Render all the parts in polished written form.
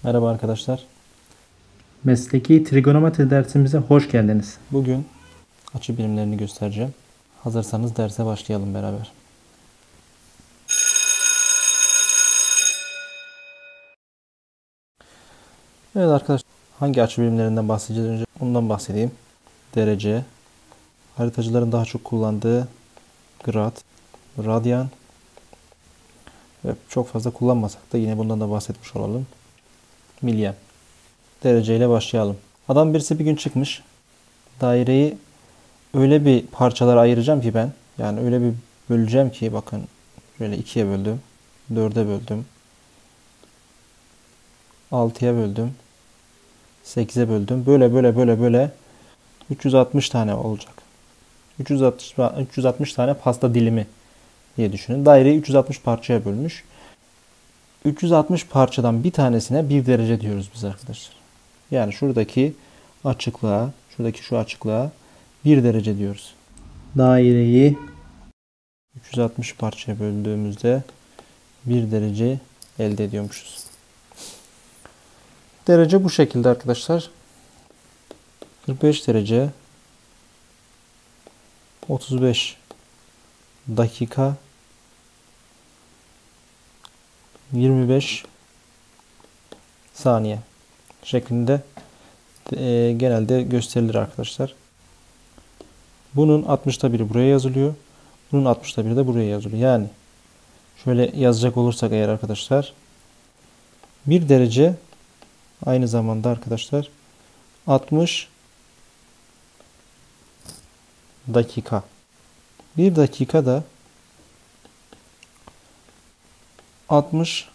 Merhaba arkadaşlar. Mesleki trigonometri dersimize hoş geldiniz. Bugün açı birimlerini göstereceğim. Hazırsanız derse başlayalım beraber. Evet arkadaşlar, hangi açı birimlerinden bahsedeceğiz önce? Ondan bahsedeyim. Derece, haritacıların daha çok kullandığı grad, radyan ve çok fazla kullanmasak da yine bundan da bahsetmiş olalım. Milyen. Dereceyle başlayalım. Adam birisi bir gün çıkmış. Daireyi öyle bir parçalara ayıracağım ki ben. Yani öyle bir böleceğim ki bakın. Şöyle 2'ye böldüm. 4'e böldüm. 6'ya böldüm. 8'e böldüm. Böyle 360 tane olacak. 360 tane pasta dilimi diye düşünün. Daireyi 360 parçaya bölmüş. 360 parçadan bir tanesine 1 derece diyoruz biz arkadaşlar. Yani şuradaki açıklığa, şu açıklığa 1 derece diyoruz. Daireyi 360 parçaya böldüğümüzde 1 derece elde ediyormuşuz. Derece bu şekilde arkadaşlar. 45 derece 35 dakika 25 saniye şeklinde genelde gösterilir arkadaşlar. Bunun 60'ta biri buraya yazılıyor. Bunun 60'ta biri de buraya yazılıyor. Yani şöyle yazacak olursak eğer arkadaşlar 1 derece aynı zamanda arkadaşlar 60 dakika. 1 dakika da 60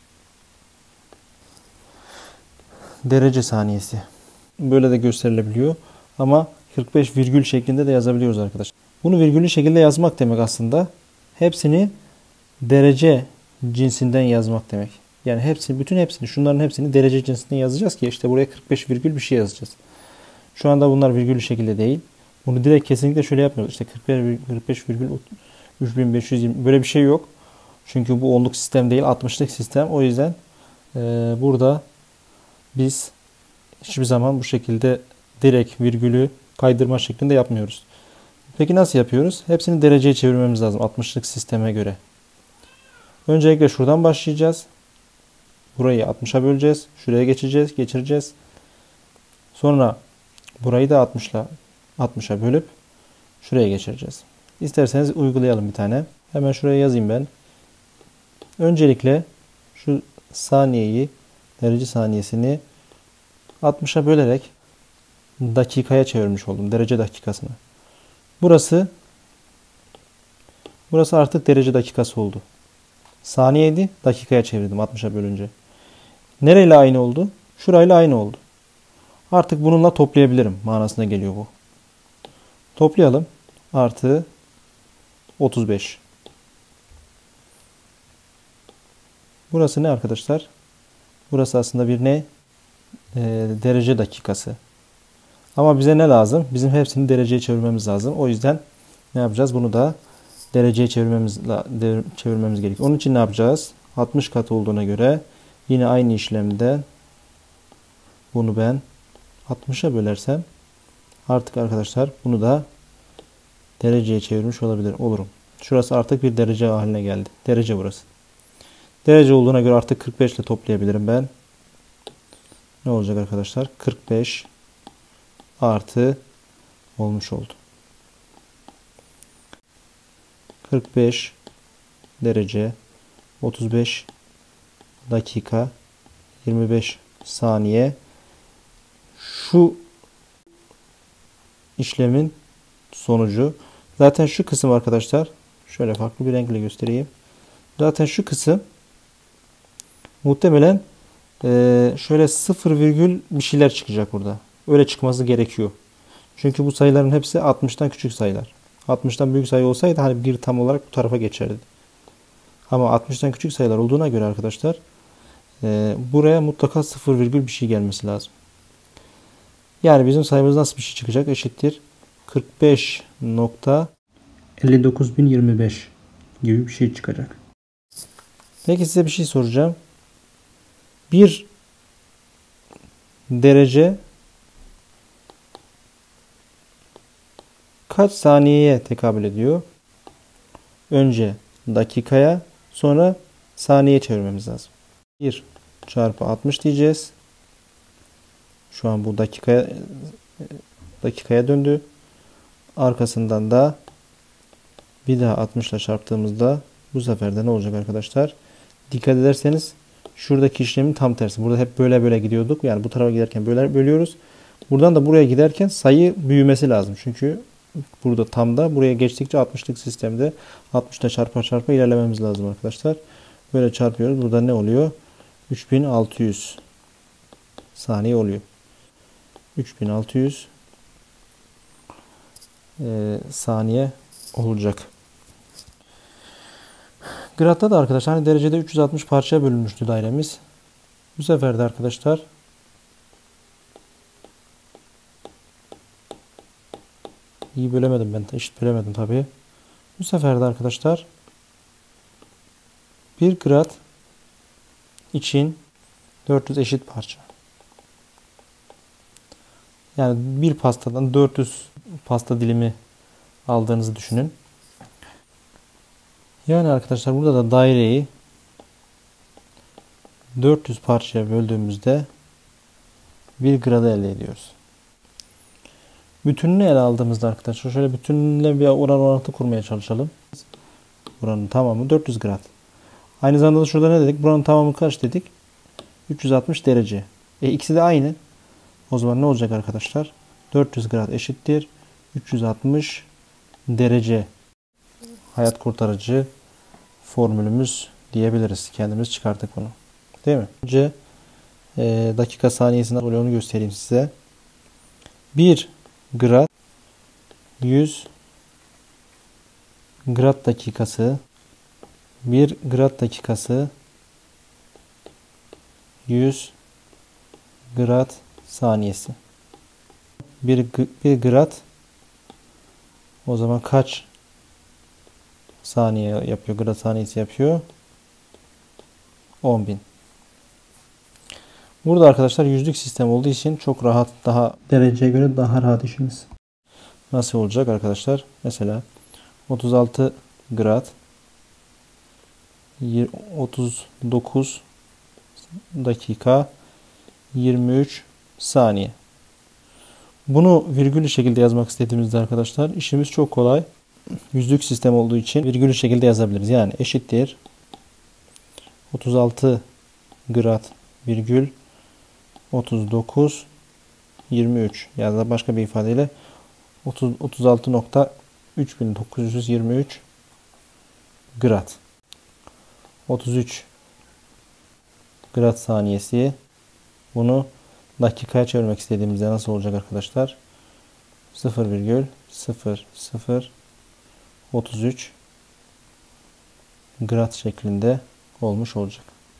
derece saniyesi. Böyle de gösterilebiliyor. Ama 45 virgül şeklinde de yazabiliyoruz arkadaşlar. Bunu virgüllü şekilde yazmak demek aslında. Hepsini derece cinsinden yazmak demek. Yani bütün hepsini, şunların hepsini derece cinsinden yazacağız ki işte buraya 45 virgül bir şey yazacağız. Şu anda bunlar virgüllü şekilde değil. Bunu direkt kesinlikle şöyle yapmıyoruz. İşte 45 virgül 3520 böyle bir şey yok. Çünkü bu onluk sistem değil, 60'lık sistem. O yüzden burada biz hiçbir zaman bu şekilde direkt virgülü kaydırma şeklinde yapmıyoruz. Peki nasıl yapıyoruz? Hepsini dereceye çevirmemiz lazım 60'lık sisteme göre. Öncelikle şuradan başlayacağız. Burayı 60'a böleceğiz. Şuraya geçireceğiz. Sonra burayı da 60'a bölüp şuraya geçireceğiz. İsterseniz uygulayalım bir tane. Hemen şuraya yazayım ben. Öncelikle şu saniyeyi, derece saniyesini 60'a bölerek dakikaya çevirmiş oldum. Derece dakikasına. Burası artık derece dakikası oldu. Saniyeydi, dakikaya çevirdim 60'a bölünce. Nereyle aynı oldu? Şurayla aynı oldu. Artık bununla toplayabilirim manasına geliyor bu. Toplayalım. Artı 35. Burası ne arkadaşlar? Burası aslında bir ne? Derece dakikası. Ama bize ne lazım? Bizim hepsini dereceye çevirmemiz lazım. O yüzden ne yapacağız? Bunu da dereceye çevirmemiz gerekiyor. Onun için ne yapacağız? 60 kat olduğuna göre yine aynı işlemden bunu ben 60'a bölersem artık arkadaşlar bunu da dereceye çevirmiş olurum. Şurası artık bir derece haline geldi. Derece burası. Derece olduğuna göre artık 45 ile toplayabilirim ben. Ne olacak arkadaşlar? 45 artı olmuş oldu. 45 derece 35 dakika 25 saniye. Şu işlemin sonucu. Zaten şu kısım arkadaşlar, şöyle farklı bir renkle göstereyim. Zaten şu kısım muhtemelen şöyle 0 virgül bir şeyler çıkacak burada. Öyle çıkması gerekiyor. Çünkü bu sayıların hepsi 60'tan küçük sayılar. 60'tan büyük sayı olsaydı hani bir tam olarak bu tarafa geçerdi. Ama 60'tan küçük sayılar olduğuna göre arkadaşlar buraya mutlaka 0 virgül bir şey gelmesi lazım. Yani bizim sayımız nasıl bir şey çıkacak? Eşittir 59.025 gibi bir şey çıkacak. Peki size bir şey soracağım. Bir derece kaç saniyeye tekabül ediyor? Önce dakikaya, sonra saniyeye çevirmemiz lazım. 1 çarpı 60 diyeceğiz. Şu an bu dakikaya döndü. Arkasından da bir daha 60 ile çarptığımızda bu sefer de ne olacak arkadaşlar? Dikkat ederseniz şuradaki işlemin tam tersi. Burada hep böyle böyle gidiyorduk. Yani bu tarafa giderken böyle bölüyoruz. Buradan da buraya giderken sayı büyümesi lazım. Çünkü burada tam da buraya geçtikçe 60'lık sistemde 60 ile çarpa çarpa ilerlememiz lazım arkadaşlar. Böyle çarpıyoruz. Burada ne oluyor? 3600 saniye oluyor. 3600 saniye olacak. Grad'da da arkadaşlar hani derecede 360 parçaya bölünmüştü dairemiz. Bu sefer de arkadaşlar iyi bölemedim ben. Eşit bölemedim tabii. Bu sefer de arkadaşlar bir grad için 400 eşit parça. Yani bir pastadan 400 pasta dilimi aldığınızı düşünün. Yani arkadaşlar burada da daireyi 400 parçaya böldüğümüzde bir gradı elde ediyoruz. Bütününü ele aldığımızda arkadaşlar şöyle bütünüyle bir oran orantı kurmaya çalışalım. Buranın tamamı 400 grad. Aynı zamanda da şurada ne dedik? Buranın tamamı kaç dedik? 360 derece. İkisi de aynı. O zaman ne olacak arkadaşlar? 400 grad eşittir 360 derece. Hayat kurtarıcı formülümüz diyebiliriz. Kendimiz çıkarttık bunu. Değil mi? Önce dakika saniyesinde onu göstereyim size. 1 grad 100 grad dakikası 1 grad dakikası 100 grad saniyesi. 1 grad o zaman kaç saniye yapıyor? Grad saniyesi yapıyor. 10.000. Burada arkadaşlar yüzlük sistem olduğu için çok rahat, daha Dereceye göre daha rahat işimiz. nasıl olacak arkadaşlar? Mesela 36 grad 39 dakika 23 saniye. Bunu virgüllü şekilde yazmak istediğimizde arkadaşlar işimiz çok kolay. Yüzlük sistem olduğu için virgüllü şekilde yazabiliriz. Yani eşittir 36 grad virgül 39 23 ya da başka bir ifadeyle 36.3923 grad 33 grad saniyesi. Bunu dakikaya çevirmek istediğimizde nasıl olacak arkadaşlar? 0,0033 grad şeklinde olmuş olacak.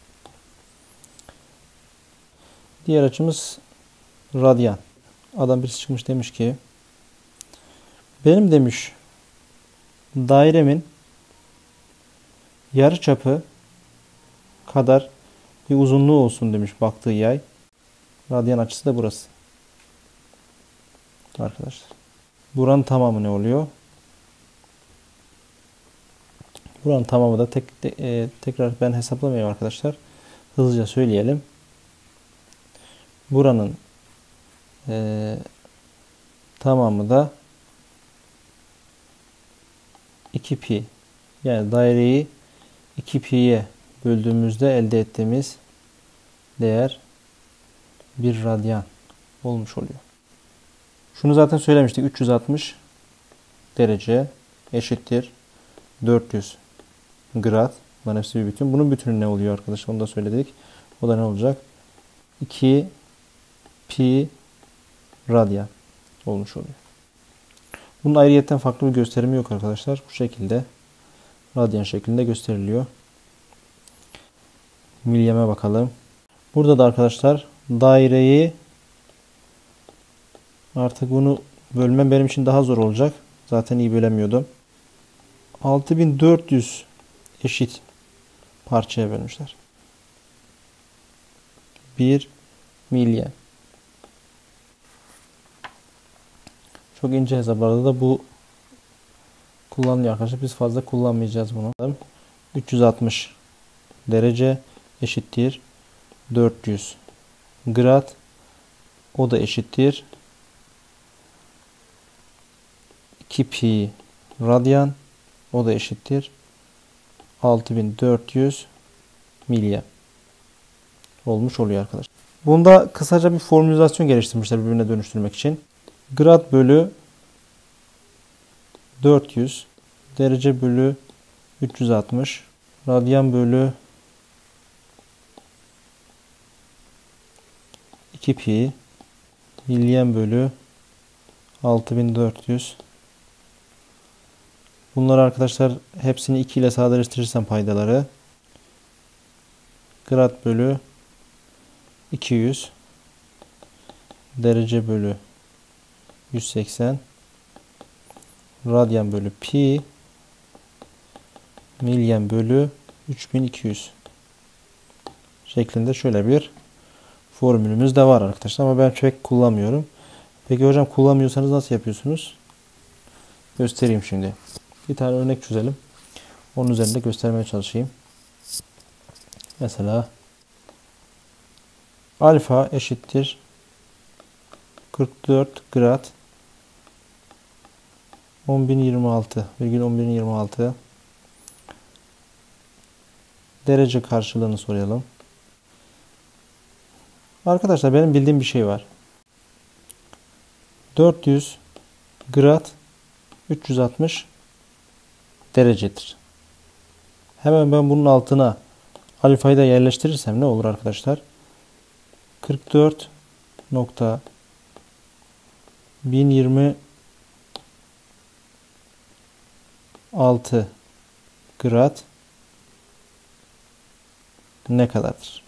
Diğer açımız radyan. Adam birisi çıkmış demiş ki benim demiş dairemin yarıçapı kadar bir uzunluğu olsun demiş baktığı yay. Radyan açısı da burası. Arkadaşlar. Buranın tamamı ne oluyor? Buranın tamamı da tekrar ben hesaplamayayım arkadaşlar. Hızlıca söyleyelim. Buranın tamamı da 2pi. Yani daireyi 2pi'ye böldüğümüzde elde ettiğimiz değer 1 radyan olmuş oluyor. Şunu zaten söylemiştik. 360 derece eşittir 400 grad. Bunların hepsi bir bütün. Bunun bütünü ne oluyor arkadaşlar? Onu da söyledik. O da ne olacak? 2 pi radyan olmuş oluyor. Bunun ayrıyetten farklı bir gösterimi yok arkadaşlar. Bu şekilde radyan şeklinde gösteriliyor. Milyeme bakalım. Burada da arkadaşlar daireyi artık bunu bölmem benim için daha zor olacak. Zaten iyi bölemiyordum. 6400 eşit parçaya bölmüşler. 1 milyen. Çok ince hesaplarda da bu kullanılıyor arkadaşlar. Biz fazla kullanmayacağız bunu. 360 derece eşittir 400 grad. O da eşittir 2 pi radyan. O da eşittir 6400 milya olmuş oluyor arkadaşlar. Bunda kısaca bir formülizasyon geliştirmişler birbirine dönüştürmek için. Grad bölü 400, derece bölü 360, radyan bölü 2 pi, milyen bölü 6400. Bunları arkadaşlar hepsini 2 ile sadeleştirirsem paydaları grad bölü 200, derece bölü 180, radyan bölü pi, milyen bölü 3200 şeklinde şöyle bir formülümüz de var arkadaşlar. Ama ben pek kullanmıyorum. Peki hocam kullanmıyorsanız nasıl yapıyorsunuz? Göstereyim şimdi. Bir tane örnek çözelim. Onun üzerinde göstermeye çalışayım. Mesela alfa eşittir 44 grad 10.026,10.026 derece karşılığını soralım. Arkadaşlar benim bildiğim bir şey var. 400 grad 360 derecedir. Hemen ben bunun altına alfayı da yerleştirirsem ne olur arkadaşlar? 44.1026 grad ne kadardır?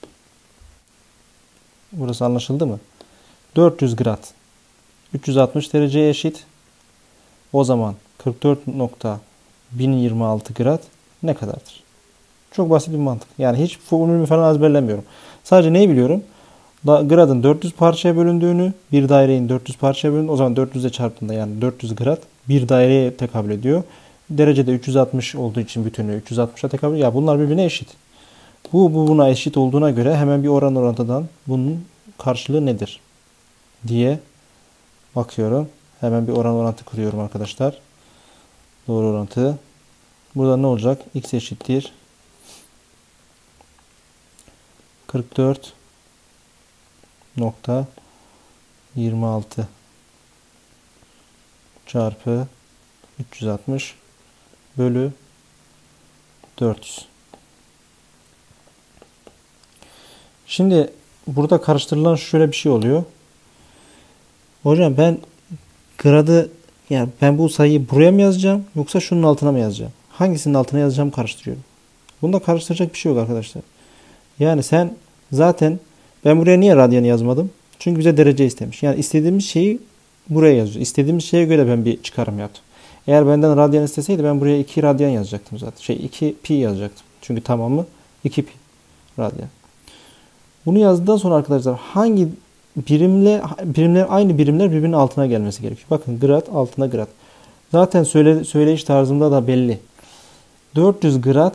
Burası anlaşıldı mı? 400 grad 360 dereceye eşit. O zaman 44.1026 grad ne kadardır? Çok basit bir mantık. Yani hiç formülümü falan ezberlemiyorum. Sadece neyi biliyorum? Gradın 400 parçaya bölündüğünü, bir dairenin 400 parçaya bölündüğünü, o zaman 400 ile çarptığında yani 400 grad bir daireye tekabül ediyor. Derecede 360 olduğu için bütünlüğü 360'a tekabül ediyor. Ya bunlar birbirine eşit. Bu buna eşit olduğuna göre hemen bir oran orantıdan bunun karşılığı nedir diye bakıyorum. Hemen bir oran orantı kuruyorum arkadaşlar. Doğru orantı. Burada ne olacak? X eşittir 44.26 çarpı 360 bölü 400. Şimdi burada karıştırılan şöyle bir şey oluyor. Hocam ben gradı yani ben bu sayıyı buraya mı yazacağım yoksa şunun altına mı yazacağım? Hangisinin altına yazacağım karıştırıyorum. Bunda karıştıracak bir şey yok arkadaşlar. Yani sen zaten ben buraya niye radyanı yazmadım? Çünkü bize derece istemiş. Yani istediğimiz şeyi buraya yazıyor. İstediğimiz şeye göre ben bir çıkarım yaptım. Eğer benden radyan isteseydi ben buraya 2 radyan yazacaktım zaten. 2 pi yazacaktım. Çünkü tamamı 2 pi radyan. Bunu yazdıktan sonra arkadaşlar hangi birimler aynı birimler birbirinin altına gelmesi gerekiyor. Bakın grad altına grad. Zaten söyleyiş tarzımda da belli. 400 grad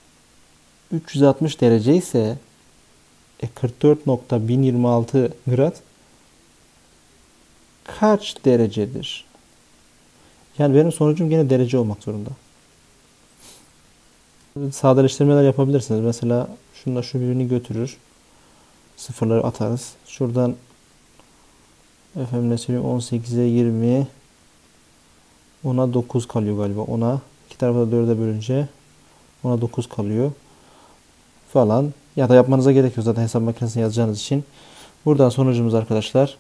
360 derece ise 44.1026 grad kaç derecedir? Yani benim sonucum gene derece olmak zorunda. Sadeleştirmeler yapabilirsiniz. Mesela şununla şu birbirini götürür. Sıfırları atarız. Şuradan efendim ne söyleyeyim 18'e 20 10'a 9 kalıyor galiba. 10'a iki tarafı da 4'e bölünce 10'a 9 kalıyor. Falan. Ya da yapmanıza gerek yok zaten hesap makinesine yazacağınız için. Buradan sonucumuz arkadaşlar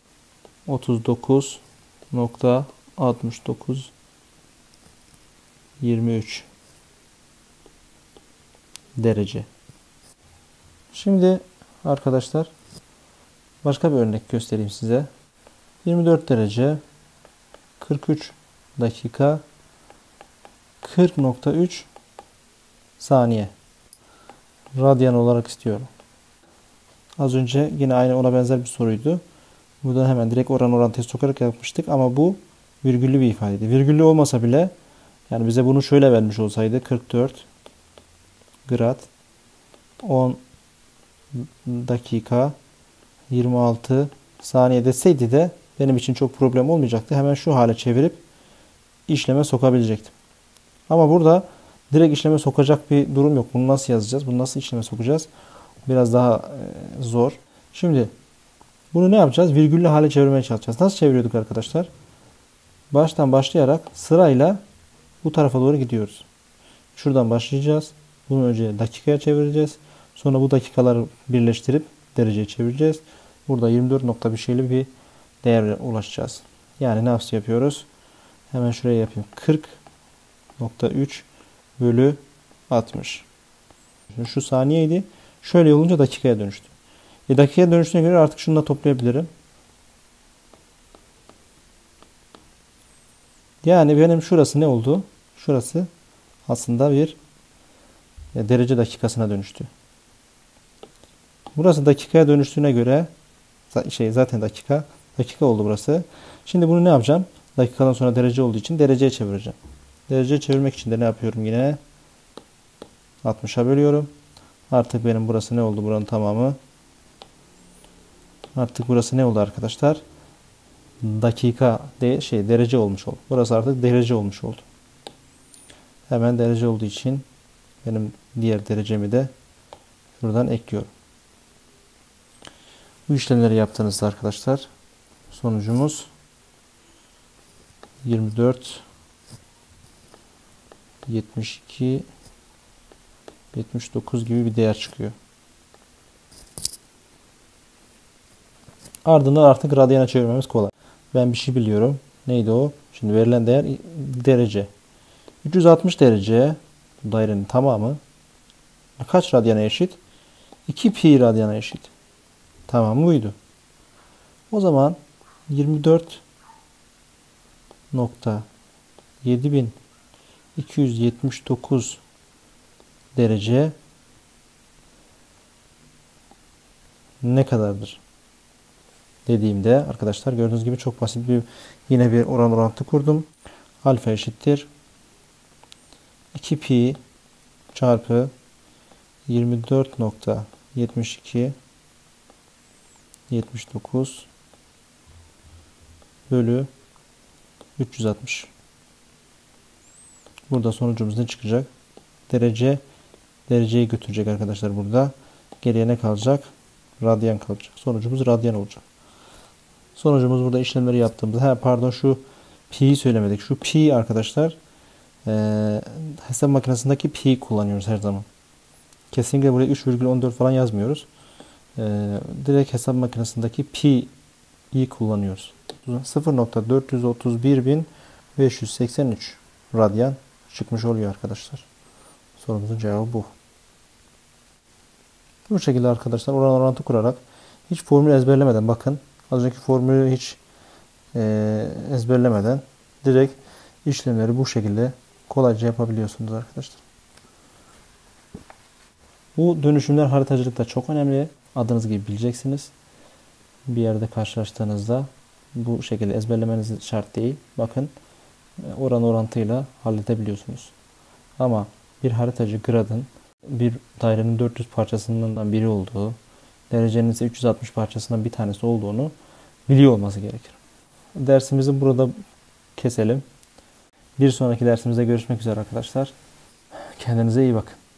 39.6923 derece. Şimdi arkadaşlar başka bir örnek göstereyim size. 24 derece 43 dakika 40.3 saniye radyan olarak istiyorum. Az önce yine aynı ona benzer bir soruydu. Burada hemen direkt oran orantıya sokarak yapmıştık ama bu virgüllü bir ifadeydi. Virgüllü olmasa bile yani bize bunu şöyle vermiş olsaydı 44 grad 10 dakika 26 saniye deseydi de benim için çok problem olmayacaktı. Hemen şu hale çevirip işleme sokabilecektim. Ama burada direkt işleme sokacak bir durum yok. Bunu nasıl yazacağız? Bunu nasıl işleme sokacağız? Biraz daha zor. Şimdi bunu ne yapacağız? Virgüllü hale çevirmeye çalışacağız. Nasıl çeviriyorduk arkadaşlar? Baştan başlayarak sırayla bu tarafa doğru gidiyoruz. Şuradan başlayacağız. Bunu önce dakikaya çevireceğiz. Sonra bu dakikaları birleştirip dereceye çevireceğiz. Burada 24 nokta bir şeyli bir değere ulaşacağız. Yani nasıl yapıyoruz? Hemen şuraya yapayım. 40.3 bölü 60. Şu saniyeydi. Şöyle olunca dakikaya dönüştü. Dakikaya dönüştüğüne göre artık şunu da toplayabilirim. Yani benim şurası ne oldu? Şurası aslında bir derece dakikasına dönüştü. Burası dakikaya dönüştüğüne göre zaten dakika oldu burası. Şimdi bunu ne yapacağım? Dakikadan sonra derece olduğu için dereceye çevireceğim. Dereceye çevirmek için de ne yapıyorum yine? 60'a bölüyorum. Artık benim burası ne oldu? Buranın tamamı. Artık burası ne oldu arkadaşlar? Dakika derece olmuş oldu. Burası artık derece olmuş oldu. Hemen derece olduğu için benim diğer derecemi de şuradan ekliyorum. Bu işlemleri yaptığınızda arkadaşlar sonucumuz 24 72 79 gibi bir değer çıkıyor. Ardından artık radyana çevirmemiz kolay. Ben bir şey biliyorum. Neydi o? Şimdi verilen değer derece. 360 derece bu dairenin tamamı kaç radyana eşit? 2 pi radyana eşit. Tamam buydu. O zaman 24.7279 derece ne kadardır? Dediğimde arkadaşlar gördüğünüz gibi çok basit yine bir oran orantı kurdum. Alfa eşittir 2 pi çarpı 24.72 79 bölü 360. Burada sonucumuz ne çıkacak? Dereceyi götürecek arkadaşlar burada. Geriye ne kalacak? Radyan kalacak. Sonucumuz radyan olacak. Sonucumuz burada işlemleri yaptığımızda. Pardon şu pi'yi söylemedik. Şu pi arkadaşlar hesap makinesindeki pi kullanıyoruz her zaman. Kesinlikle buraya 3,14 falan yazmıyoruz. Direkt hesap makinesindeki pi'yi kullanıyoruz. 0.431.583 radyan çıkmış oluyor arkadaşlar. Sorumuzun cevabı bu. Bu şekilde arkadaşlar oran orantı kurarak hiç formül ezberlemeden bakın. Az önceki formülü hiç ezberlemeden direkt işlemleri bu şekilde kolayca yapabiliyorsunuz arkadaşlar. Bu dönüşümler haritacılıkta çok önemli. Adınız gibi bileceksiniz. Bir yerde karşılaştığınızda bu şekilde ezberlemeniz şart değil. Bakın oran orantıyla halledebiliyorsunuz. Ama bir haritacı gradın bir dairenin 400 parçasından biri olduğu, derecenin ise 360 parçasından bir tanesi olduğunu biliyor olması gerekir. Dersimizi burada keselim. Bir sonraki dersimizde görüşmek üzere arkadaşlar. Kendinize iyi bakın.